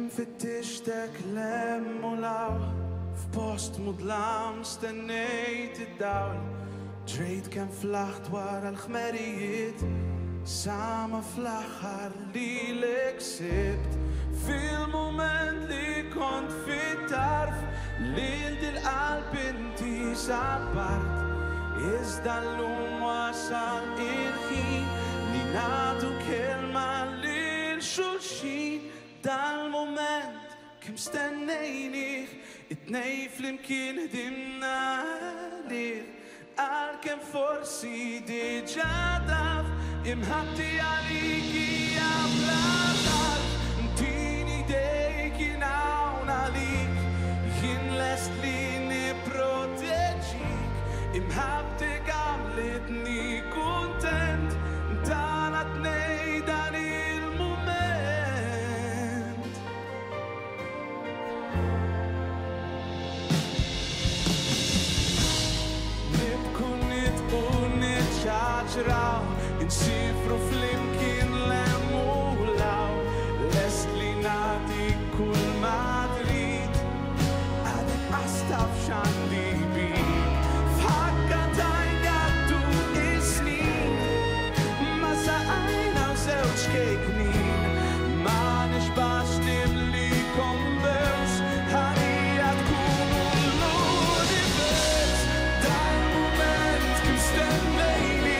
فتشتك لم ولو فبوست مظلم استنيت الدولة جريت كان فلاcht ورا الخماريات samen vlaggar die كسبت في المومنت اللي كنت في الطرف ليلة القلب انتي صبرت إزدا اللوم وصل الحين لنعطو كلمة للشولشين دا المومنت كم استنيني اتنيف يمكن هدمنا ليه Alken forsi di jadaf imhatti aliki ya platar tini deki nauna lik yin lässt lini protegik imhatti gamlet ni content danat nej dan il moment Ciao, in cifro flimkin lemulau Leslie nati kul Madrid Adek astaf shandi bi Fakka tajna tu isnin Masa ajna u zewċ kejknin Ma nixbax nimli kombels Ħarija tkunu l-univers Dal moment kim stennejni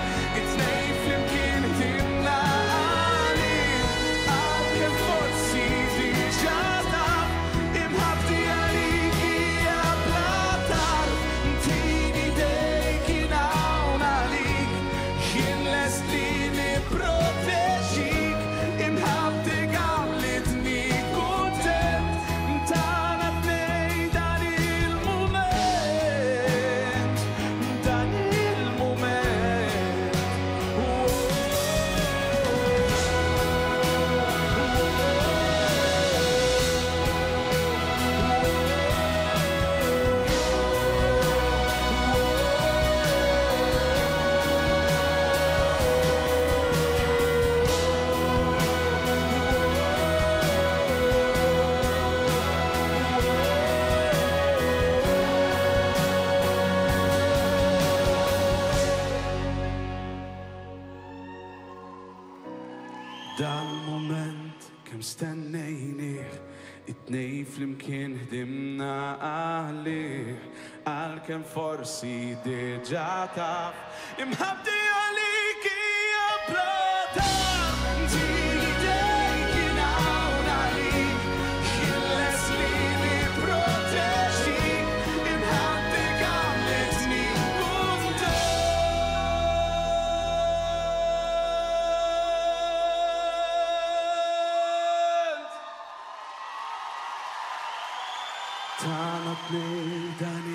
Dal moment kem stennejni it-nej flimkien ħdimna għalih Għal-kem forsi diġa taf imħabdi għaliki applautar Tini dejkin hawn għalik Jilles li li proteġik imħabdi għamletni Tanat li dan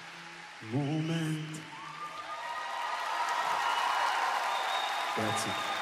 il-moment Grazie